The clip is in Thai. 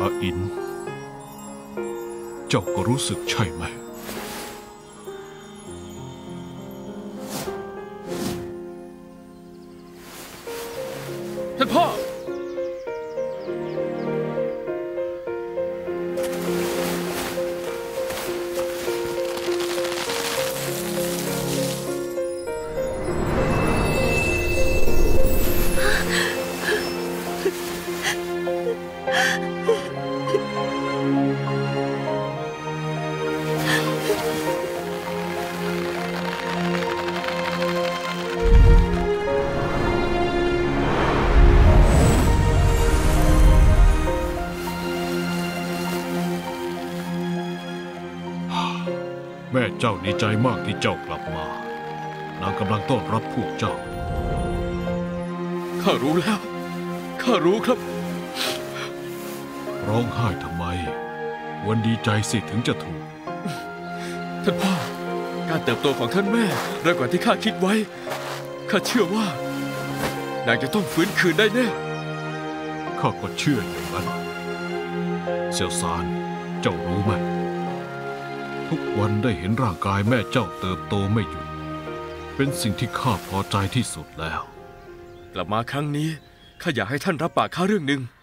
อินเจ้าก็รู้สึกใช่ไหมท่านพ่อแม่เจ้าดีใจมากที่เจ้ากลับมานางกำลังต้อนรับพวกเจ้าข้ารู้แล้วข้ารู้ครับร้องไห้ทำไมวันดีใจสิถึงจะถูกท่านพ่อการเติบโตของท่านแม่เร็วกว่าที่ข้าคิดไว้ข้าเชื่อว่านางจะต้องฟื้นคืนได้แน่ข้าก็เชื่ออย่างนั้นเสี่ยวซานเจ้ารู้ไหมทุกวันได้เห็นร่างกายแม่เจ้าเติบโตไม่หยุดเป็นสิ่งที่ข้าพอใจที่สุดแล้วกลับมาครั้งนี้ข้าอยากให้ท่านรับปากข้าเรื่องหนึ่ง